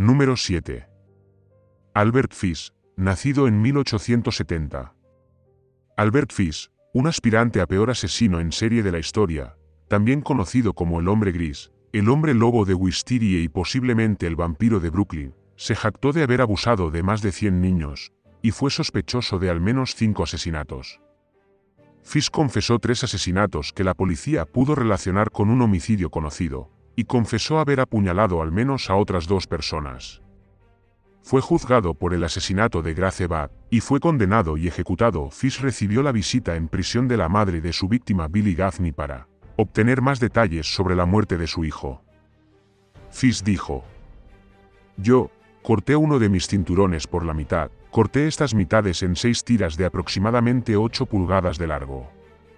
Número 7. Albert Fish, nacido en 1870. Albert Fish, un aspirante a peor asesino en serie de la historia, también conocido como el hombre gris, el hombre lobo de Wisteria y posiblemente el vampiro de Brooklyn, se jactó de haber abusado de más de 100 niños, y fue sospechoso de al menos 5 asesinatos. Fish confesó 3 asesinatos que la policía pudo relacionar con un homicidio conocido, y confesó haber apuñalado al menos a otras 2 personas. Fue juzgado por el asesinato de Grace Budd, y fue condenado y ejecutado. Fish recibió la visita en prisión de la madre de su víctima Billy Gaffney para obtener más detalles sobre la muerte de su hijo. Fish dijo: "Yo corté uno de mis cinturones por la mitad, corté estas mitades en 6 tiras de aproximadamente 8 pulgadas de largo.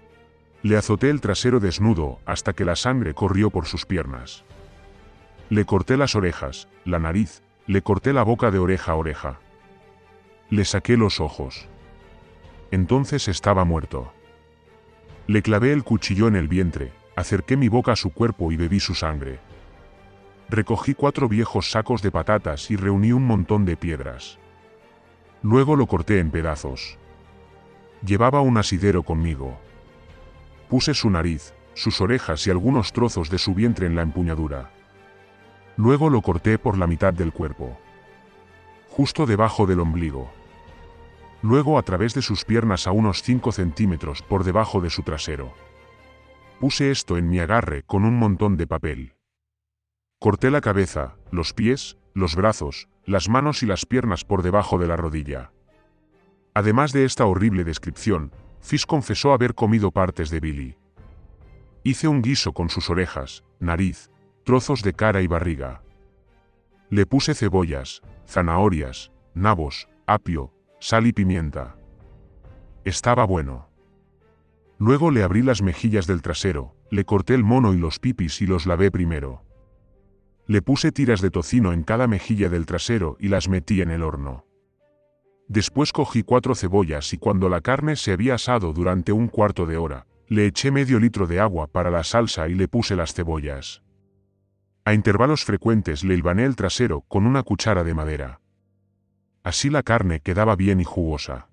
Le azoté el trasero desnudo hasta que la sangre corrió por sus piernas. Le corté las orejas, la nariz, le corté la boca de oreja a oreja. Le saqué los ojos. Entonces estaba muerto. Le clavé el cuchillo en el vientre, acerqué mi boca a su cuerpo y bebí su sangre. Recogí 4 viejos sacos de patatas y reuní un montón de piedras. Luego lo corté en pedazos. Llevaba un asidero conmigo. Puse su nariz, sus orejas y algunos trozos de su vientre en la empuñadura. Luego lo corté por la mitad del cuerpo, justo debajo del ombligo. Luego a través de sus piernas a unos 5 centímetros por debajo de su trasero. Puse esto en mi agarre con un montón de papel. Corté la cabeza, los pies, los brazos, las manos y las piernas por debajo de la rodilla". Además de esta horrible descripción, Fish confesó haber comido partes de Billy. "Hice un guiso con sus orejas, nariz, trozos de cara y barriga. Le puse cebollas, zanahorias, nabos, apio, sal y pimienta. Estaba bueno. Luego le abrí las mejillas del trasero, le corté el mono y los pipis y los lavé primero. Le puse tiras de tocino en cada mejilla del trasero y las metí en el horno. Después cogí 4 cebollas y cuando la carne se había asado durante un cuarto de hora, le eché medio litro de agua para la salsa y le puse las cebollas. A intervalos frecuentes le hilvané el trasero con una cuchara de madera. Así la carne quedaba bien y jugosa.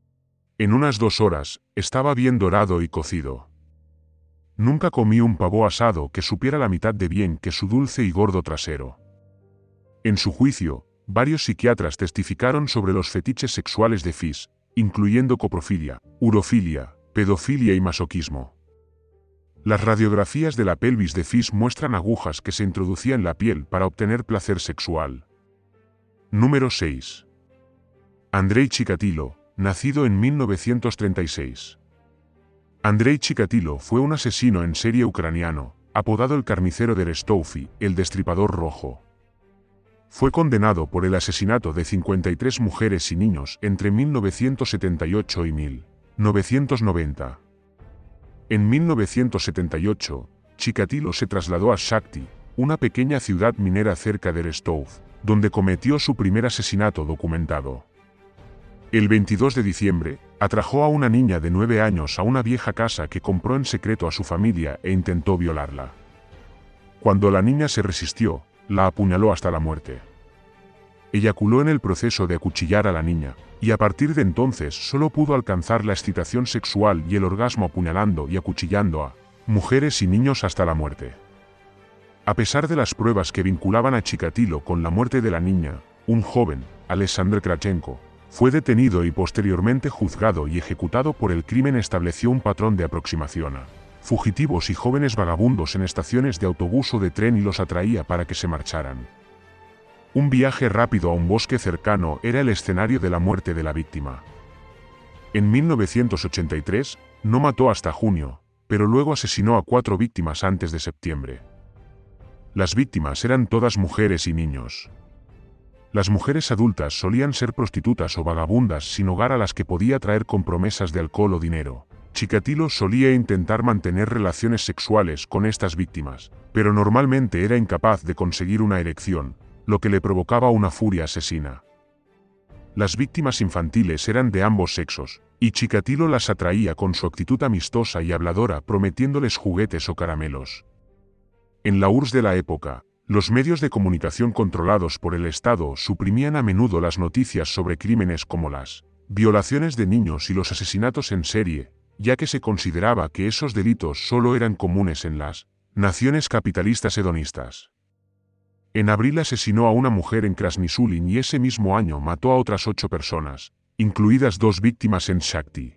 En unas 2 horas, estaba bien dorado y cocido. Nunca comí un pavo asado que supiera la mitad de bien que su dulce y gordo trasero". En su juicio, varios psiquiatras testificaron sobre los fetiches sexuales de Fish, incluyendo coprofilia, urofilia, pedofilia y masoquismo. Las radiografías de la pelvis de Fish muestran agujas que se introducían en la piel para obtener placer sexual. Número 6. Andrei Chikatilo, nacido en 1936. Andrei Chikatilo fue un asesino en serie ucraniano, apodado el carnicero de Rostov, el destripador rojo. Fue condenado por el asesinato de 53 mujeres y niños entre 1978 y 1990. En 1978, Chikatilo se trasladó a Shakti, una pequeña ciudad minera cerca de Rostov, donde cometió su primer asesinato documentado. El 22 de diciembre, atrajo a una niña de 9 años a una vieja casa que compró en secreto a su familia e intentó violarla. Cuando la niña se resistió, la apuñaló hasta la muerte. Eyaculó en el proceso de acuchillar a la niña, y a partir de entonces solo pudo alcanzar la excitación sexual y el orgasmo apuñalando y acuchillando a mujeres y niños hasta la muerte. A pesar de las pruebas que vinculaban a Chikatilo con la muerte de la niña, un joven, Alexander Kravchenko, fue detenido y posteriormente juzgado y ejecutado por el crimen. Estableció un patrón de aproximación a fugitivos y jóvenes vagabundos en estaciones de autobús o de tren y los atraía para que se marcharan. Un viaje rápido a un bosque cercano era el escenario de la muerte de la víctima. En 1983, no mató hasta junio, pero luego asesinó a 4 víctimas antes de septiembre. Las víctimas eran todas mujeres y niños. Las mujeres adultas solían ser prostitutas o vagabundas sin hogar a las que podía atraer con promesas de alcohol o dinero. Chikatilo solía intentar mantener relaciones sexuales con estas víctimas, pero normalmente era incapaz de conseguir una erección, lo que le provocaba una furia asesina. Las víctimas infantiles eran de ambos sexos, y Chikatilo las atraía con su actitud amistosa y habladora prometiéndoles juguetes o caramelos. En la URSS de la época, Los medios de comunicación controlados por el Estado suprimían a menudo las noticias sobre crímenes como las violaciones de niños y los asesinatos en serie, ya que se consideraba que esos delitos solo eran comunes en las naciones capitalistas hedonistas. En abril asesinó a una mujer en Krasny-Sulin y ese mismo año mató a otras 8 personas, incluidas 2 víctimas en Shakti.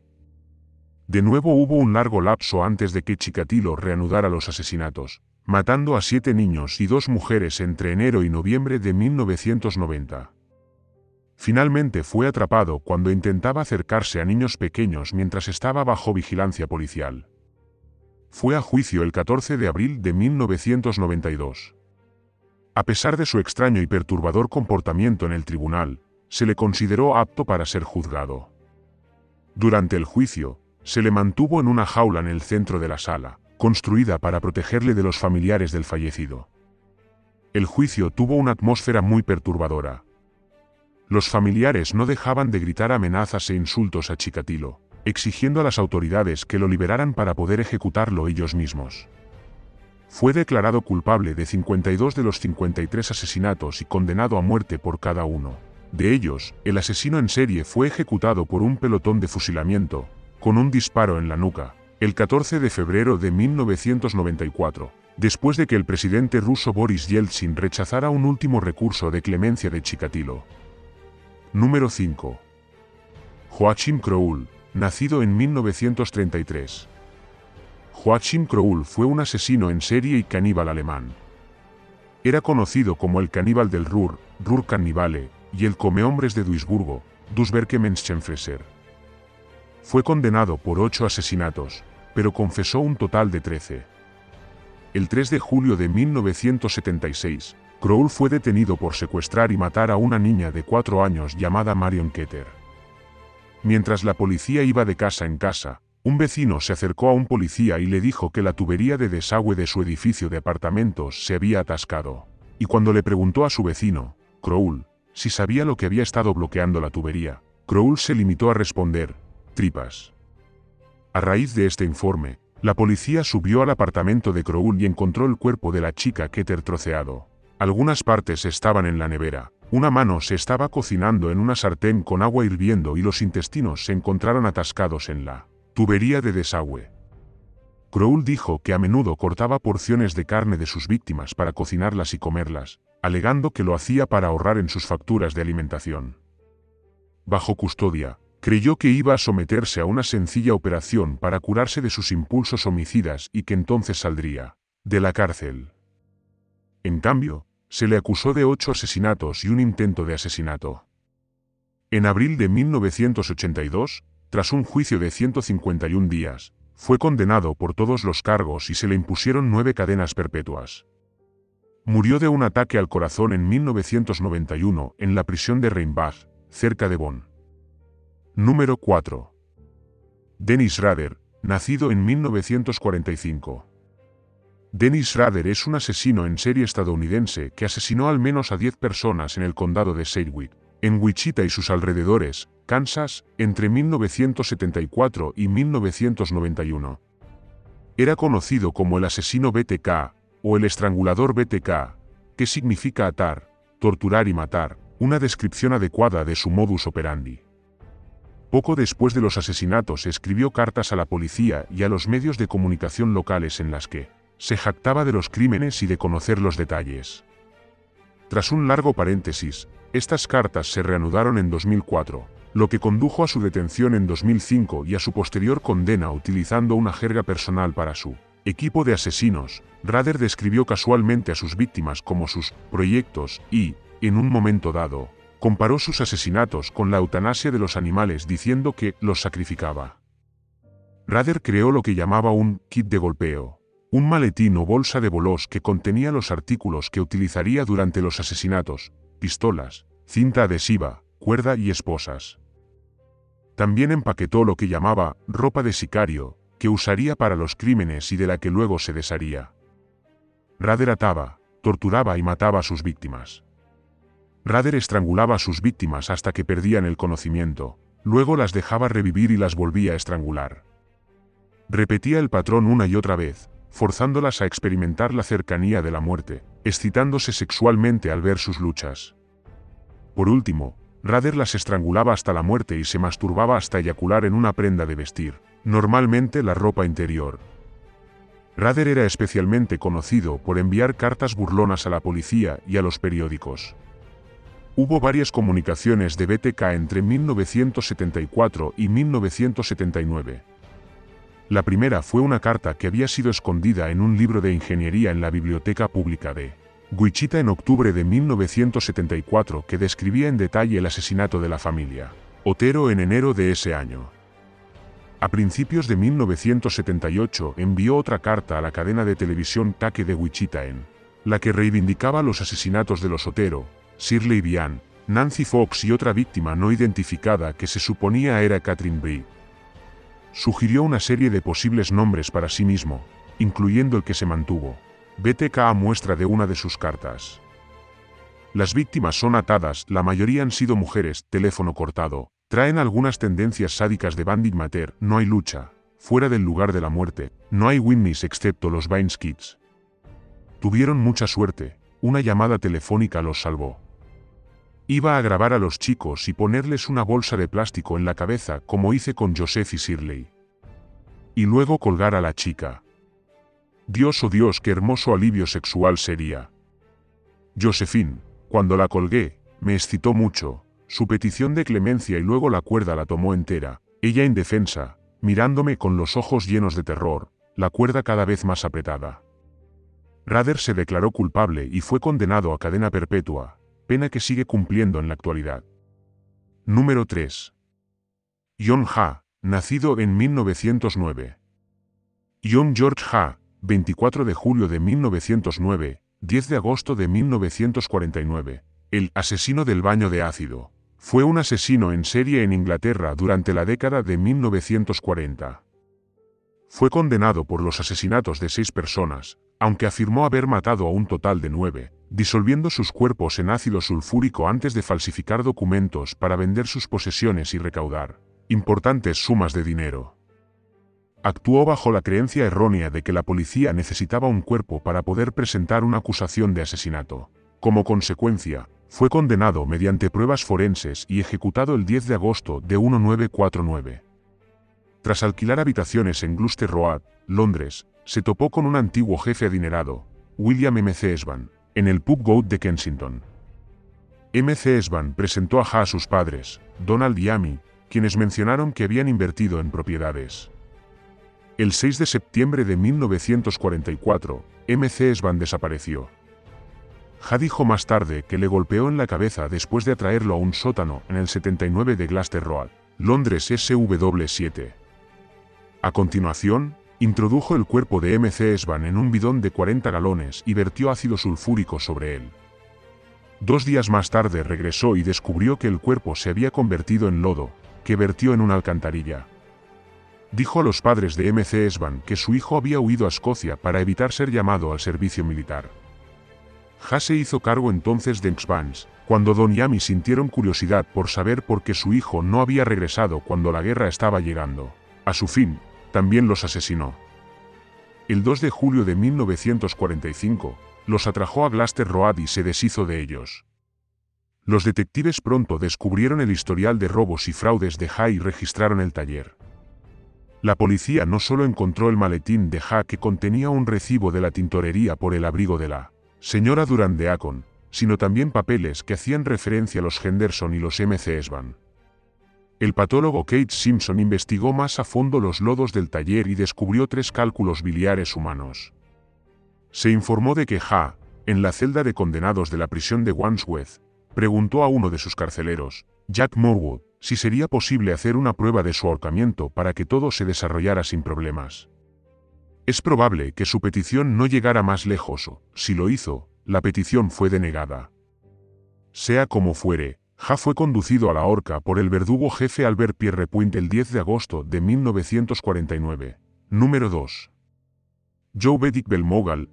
De nuevo hubo un largo lapso antes de que Chikatilo reanudara los asesinatos, matando a 7 niños y 2 mujeres entre enero y noviembre de 1990. Finalmente fue atrapado cuando intentaba acercarse a niños pequeños mientras estaba bajo vigilancia policial. Fue a juicio el 14 de abril de 1992. A pesar de su extraño y perturbador comportamiento en el tribunal, se le consideró apto para ser juzgado. Durante el juicio, se le mantuvo en una jaula en el centro de la sala, construida para protegerle de los familiares del fallecido. El juicio tuvo una atmósfera muy perturbadora. Los familiares no dejaban de gritar amenazas e insultos a Chikatilo, exigiendo a las autoridades que lo liberaran para poder ejecutarlo ellos mismos. Fue declarado culpable de 52 de los 53 asesinatos y condenado a muerte por cada uno. De ellos, el asesino en serie fue ejecutado por un pelotón de fusilamiento, con un disparo en la nuca, el 14 de febrero de 1994, después de que el presidente ruso Boris Yeltsin rechazara un último recurso de clemencia de Chikatilo. Número 5. Joachim Kroul, nacido en 1933. Joachim Kroul fue un asesino en serie y caníbal alemán. Era conocido como el caníbal del Ruhr, Ruhr-Kannibale, y el comehombres de Duisburgo, Duisberge Menschenfresser. Fue condenado por 8 asesinatos, pero confesó un total de 13. El 3 de julio de 1976, Kroul fue detenido por secuestrar y matar a una niña de 4 años llamada Marion Keter. Mientras la policía iba de casa en casa, un vecino se acercó a un policía y le dijo que la tubería de desagüe de su edificio de apartamentos se había atascado. Y cuando le preguntó a su vecino, Kroul, si sabía lo que había estado bloqueando la tubería, Kroul se limitó a responder, tripas. A raíz de este informe, la policía subió al apartamento de Kroul y encontró el cuerpo de la chica Keter troceado. Algunas partes estaban en la nevera, una mano se estaba cocinando en una sartén con agua hirviendo y los intestinos se encontraron atascados en la tubería de desagüe. Kroul dijo que a menudo cortaba porciones de carne de sus víctimas para cocinarlas y comerlas, alegando que lo hacía para ahorrar en sus facturas de alimentación. Bajo custodia, creyó que iba a someterse a una sencilla operación para curarse de sus impulsos homicidas y que entonces saldría de la cárcel. En cambio, se le acusó de 8 asesinatos y un intento de asesinato. En abril de 1982, tras un juicio de 151 días, fue condenado por todos los cargos y se le impusieron 9 cadenas perpetuas. Murió de un ataque al corazón en 1991 en la prisión de Rheinbach, cerca de Bonn. Número 4. Dennis Rader, nacido en 1945. Dennis Rader es un asesino en serie estadounidense que asesinó al menos a 10 personas en el condado de Sedgwick, en Wichita y sus alrededores, Kansas, entre 1974 y 1991. Era conocido como el asesino BTK, o el estrangulador BTK, que significa atar, torturar y matar, una descripción adecuada de su modus operandi. Poco después de los asesinatos escribió cartas a la policía y a los medios de comunicación locales en las que se jactaba de los crímenes y de conocer los detalles. Tras un largo paréntesis, estas cartas se reanudaron en 2004, lo que condujo a su detención en 2005 y a su posterior condena utilizando una jerga personal para su equipo de asesinos. Rader describió casualmente a sus víctimas como sus proyectos y, en un momento dado, comparó sus asesinatos con la eutanasia de los animales diciendo que los sacrificaba. Rader creó lo que llamaba un kit de golpeo, un maletín o bolsa de bolos que contenía los artículos que utilizaría durante los asesinatos: pistolas, cinta adhesiva, cuerda y esposas. También empaquetó lo que llamaba ropa de sicario, que usaría para los crímenes y de la que luego se desharía. Rader ataba, torturaba y mataba a sus víctimas. Rader estrangulaba a sus víctimas hasta que perdían el conocimiento, luego las dejaba revivir y las volvía a estrangular. Repetía el patrón una y otra vez, forzándolas a experimentar la cercanía de la muerte, excitándose sexualmente al ver sus luchas. Por último, Rader las estrangulaba hasta la muerte y se masturbaba hasta eyacular en una prenda de vestir, normalmente la ropa interior. Rader era especialmente conocido por enviar cartas burlonas a la policía y a los periódicos. Hubo varias comunicaciones de BTK entre 1974 y 1979. La primera fue una carta que había sido escondida en un libro de ingeniería en la biblioteca pública de Wichita en octubre de 1974 que describía en detalle el asesinato de la familia Otero en enero de ese año. A principios de 1978 envió otra carta a la cadena de televisión Take de Wichita en la que reivindicaba los asesinatos de los Otero, Shirley Vian, Nancy Fox y otra víctima no identificada que se suponía era Catherine Bree. Sugirió una serie de posibles nombres para sí mismo, incluyendo el que se mantuvo. BTK a muestra de una de sus cartas. Las víctimas son atadas, la mayoría han sido mujeres, teléfono cortado, traen algunas tendencias sádicas de Bandit Mater, no hay lucha, fuera del lugar de la muerte, no hay witness excepto los Vines Kids. Tuvieron mucha suerte, una llamada telefónica los salvó. Iba a grabar a los chicos y ponerles una bolsa de plástico en la cabeza como hice con Joseph y Shirley. Y luego colgar a la chica. Dios, oh Dios, qué hermoso alivio sexual sería. Josephine, cuando la colgué, me excitó mucho, su petición de clemencia y luego la cuerda la tomó entera, ella indefensa, mirándome con los ojos llenos de terror, la cuerda cada vez más apretada. Rader se declaró culpable y fue condenado a cadena perpetua, pena que sigue cumpliendo en la actualidad. Número 3. John Ha, nacido en 1909. John George Ha, 24 de julio de 1909, 10 de agosto de 1949, el asesino del baño de ácido, fue un asesino en serie en Inglaterra durante la década de 1940. Fue condenado por los asesinatos de 6 personas, aunque afirmó haber matado a un total de 9, disolviendo sus cuerpos en ácido sulfúrico antes de falsificar documentos para vender sus posesiones y recaudar importantes sumas de dinero. Actuó bajo la creencia errónea de que la policía necesitaba un cuerpo para poder presentar una acusación de asesinato. Como consecuencia, fue condenado mediante pruebas forenses y ejecutado el 10 de agosto de 1949. Tras alquilar habitaciones en Gloucester Road, Londres, se topó con un antiguo jefe adinerado, William M. C. Esban, en el pub Goat de Kensington. M. C. Esban presentó a Ha a sus padres, Donald y Amy, quienes mencionaron que habían invertido en propiedades. El 6 de septiembre de 1944, M. C. Esban desapareció. Ha dijo más tarde que le golpeó en la cabeza después de atraerlo a un sótano en el 79 de Gloucester Road, Londres SW7. A continuación, introdujo el cuerpo de M. C. Esban en un bidón de 40 galones y vertió ácido sulfúrico sobre él. 2 días más tarde regresó y descubrió que el cuerpo se había convertido en lodo, que vertió en una alcantarilla. Dijo a los padres de M. C. Esban que su hijo había huido a Escocia para evitar ser llamado al servicio militar. Ha se hizo cargo entonces de Exvans, cuando Don y Amy sintieron curiosidad por saber por qué su hijo no había regresado cuando la guerra estaba llegando a su fin, también los asesinó. El 2 de julio de 1945, los atrajo a Gloucester Road y se deshizo de ellos. Los detectives pronto descubrieron el historial de robos y fraudes de Ha y registraron el taller. La policía no solo encontró el maletín de Ha que contenía un recibo de la tintorería por el abrigo de la señora Durand de Acon, sino también papeles que hacían referencia a los Henderson y los M. C. Esban. El patólogo Kate Simpson investigó más a fondo los lodos del taller y descubrió 3 cálculos biliares humanos. Se informó de que Ha, en la celda de condenados de la prisión de Wandsworth, preguntó a uno de sus carceleros, Jack Morwood, si sería posible hacer una prueba de su ahorcamiento para que todo se desarrollara sin problemas. Es probable que su petición no llegara más lejos o, si lo hizo, la petición fue denegada. Sea como fuere, Ha fue conducido a la horca por el verdugo jefe Albert Pierrepoint el 10 de agosto de 1949. Número 2. Joe Beddick Belmogal,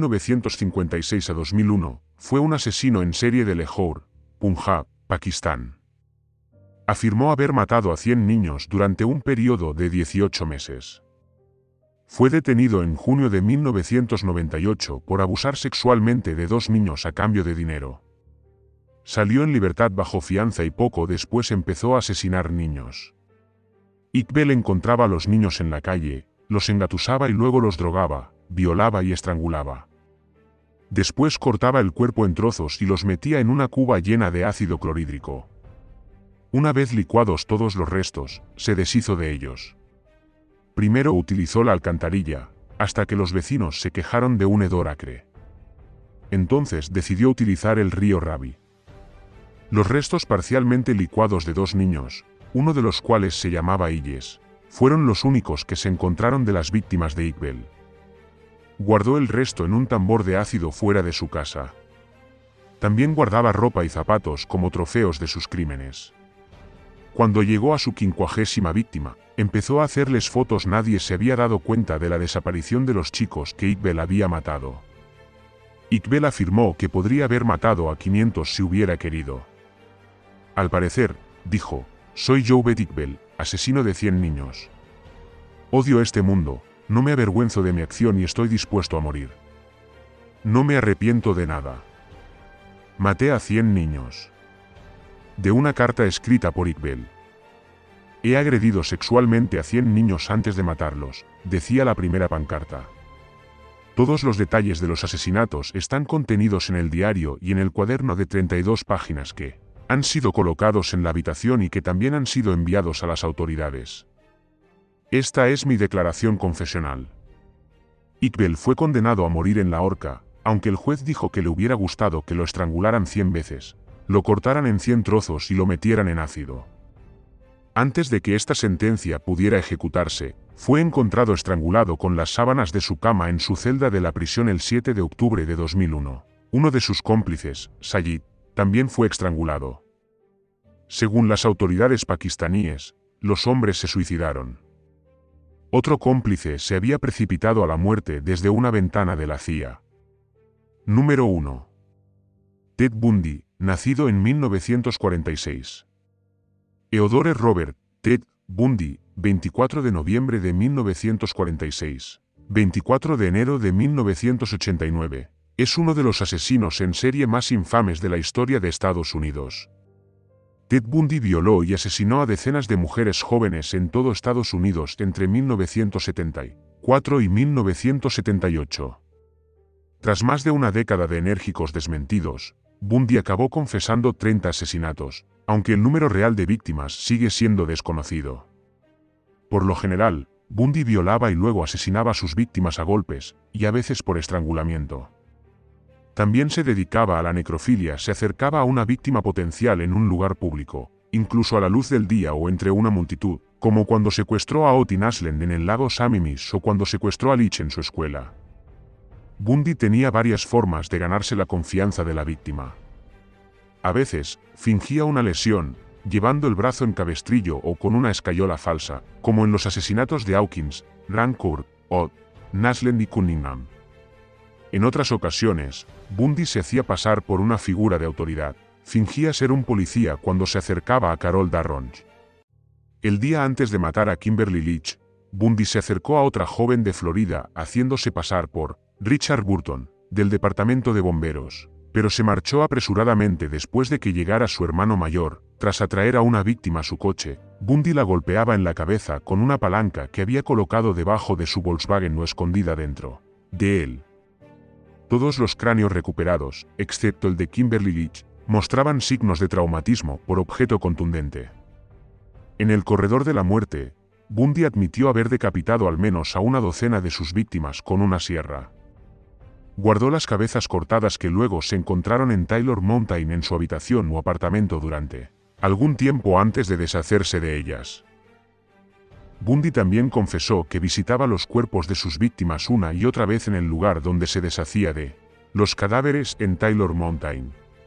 1956 a 2001, fue un asesino en serie de Lahore, Punjab, Pakistán. Afirmó haber matado a 100 niños durante un periodo de 18 meses. Fue detenido en junio de 1998 por abusar sexualmente de 2 niños a cambio de dinero. Salió en libertad bajo fianza y poco después empezó a asesinar niños. Iqbal encontraba a los niños en la calle, los engatusaba y luego los drogaba, violaba y estrangulaba. Después cortaba el cuerpo en trozos y los metía en una cuba llena de ácido clorhídrico. Una vez licuados todos los restos, se deshizo de ellos. Primero utilizó la alcantarilla, hasta que los vecinos se quejaron de un hedor acre. Entonces decidió utilizar el río Ravi. Los restos parcialmente licuados de 2 niños, uno de los cuales se llamaba Illes, fueron los únicos que se encontraron de las víctimas de Iqbal. Guardó el resto en un tambor de ácido fuera de su casa. También guardaba ropa y zapatos como trofeos de sus crímenes. Cuando llegó a su 50ª víctima, empezó a hacerles fotos. Nadie se había dado cuenta de la desaparición de los chicos que Iqbal había matado. Iqbal afirmó que podría haber matado a 500 si hubiera querido. Al parecer, dijo, soy Joubert Iqbal, asesino de 100 niños. Odio este mundo, no me avergüenzo de mi acción y estoy dispuesto a morir. No me arrepiento de nada. Maté a 100 niños. De una carta escrita por Iqbal. He agredido sexualmente a 100 niños antes de matarlos, decía la primera pancarta. Todos los detalles de los asesinatos están contenidos en el diario y en el cuaderno de 32 páginas que han sido colocados en la habitación y que también han sido enviados a las autoridades. Esta es mi declaración confesional. Iqbal fue condenado a morir en la horca, aunque el juez dijo que le hubiera gustado que lo estrangularan 100 veces, lo cortaran en 100 trozos y lo metieran en ácido. Antes de que esta sentencia pudiera ejecutarse, fue encontrado estrangulado con las sábanas de su cama en su celda de la prisión el 7 de octubre de 2001. Uno de sus cómplices, Sayid, también fue estrangulado. Según las autoridades pakistaníes, los hombres se suicidaron. Otro cómplice se había precipitado a la muerte desde una ventana de la CIA. Número 1. Ted Bundy, nacido en 1946. Theodore Robert Ted Bundy, 24 de noviembre de 1946, 24 de enero de 1989, es uno de los asesinos en serie más infames de la historia de Estados Unidos. Ted Bundy violó y asesinó a decenas de mujeres jóvenes en todo Estados Unidos entre 1974 y 1978. Tras más de una década de enérgicos desmentidos, Bundy acabó confesando 30 asesinatos, aunque el número real de víctimas sigue siendo desconocido. Por lo general, Bundy violaba y luego asesinaba a sus víctimas a golpes, y a veces por estrangulamiento. También se dedicaba a la necrofilia, se acercaba a una víctima potencial en un lugar público, incluso a la luz del día o entre una multitud, como cuando secuestró a Otin Ashland en el lago Sammamish o cuando secuestró a Leach en su escuela. Bundy tenía varias formas de ganarse la confianza de la víctima. A veces, fingía una lesión, llevando el brazo en cabestrillo o con una escayola falsa, como en los asesinatos de Hawkins, Rancourt, Ott, Ashland y Cunningham. En otras ocasiones, Bundy se hacía pasar por una figura de autoridad. Fingía ser un policía cuando se acercaba a Carol Darronch. El día antes de matar a Kimberly Leach, Bundy se acercó a otra joven de Florida haciéndose pasar por Richard Burton, del departamento de bomberos, pero se marchó apresuradamente después de que llegara su hermano mayor. Tras atraer a una víctima a su coche, Bundy la golpeaba en la cabeza con una palanca que había colocado debajo de su Volkswagen o escondida dentro de él. Todos los cráneos recuperados, excepto el de Kimberly Leach, mostraban signos de traumatismo por objeto contundente. En el corredor de la muerte, Bundy admitió haber decapitado al menos a una docena de sus víctimas con una sierra. Guardó las cabezas cortadas que luego se encontraron en Taylor Mountain en su habitación o apartamento durante algún tiempo antes de deshacerse de ellas. Bundy también confesó que visitaba los cuerpos de sus víctimas una y otra vez en el lugar donde se deshacía de los cadáveres en Taylor Mountain.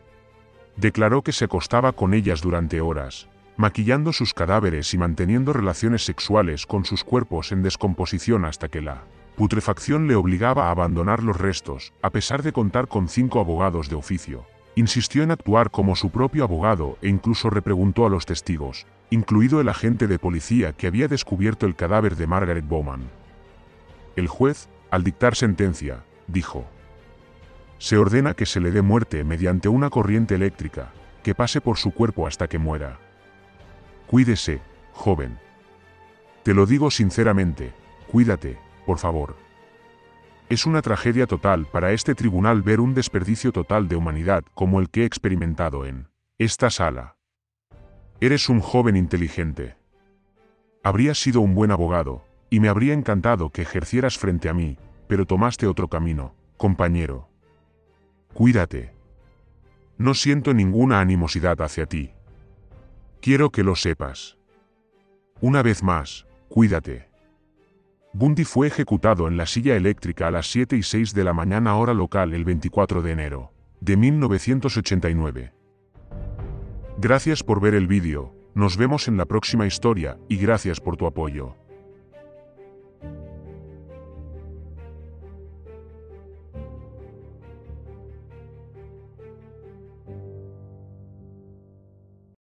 Declaró que se acostaba con ellas durante horas, maquillando sus cadáveres y manteniendo relaciones sexuales con sus cuerpos en descomposición hasta que la putrefacción le obligaba a abandonar los restos. A pesar de contar con 5 abogados de oficio, insistió en actuar como su propio abogado e incluso repreguntó a los testigos, incluido el agente de policía que había descubierto el cadáver de Margaret Bowman. El juez, al dictar sentencia, dijo: se ordena que se le dé muerte mediante una corriente eléctrica, que pase por su cuerpo hasta que muera. Cuídese, joven. Te lo digo sinceramente, cuídate, por favor. Es una tragedia total para este tribunal ver un desperdicio total de humanidad como el que he experimentado en esta sala. Eres un joven inteligente. Habrías sido un buen abogado, y me habría encantado que ejercieras frente a mí, pero tomaste otro camino, compañero. Cuídate. No siento ninguna animosidad hacia ti. Quiero que lo sepas. Una vez más, cuídate. Bundy fue ejecutado en la silla eléctrica a las 7:06 de la mañana hora local el 24 de enero de 1989. Gracias por ver el vídeo, nos vemos en la próxima historia y gracias por tu apoyo.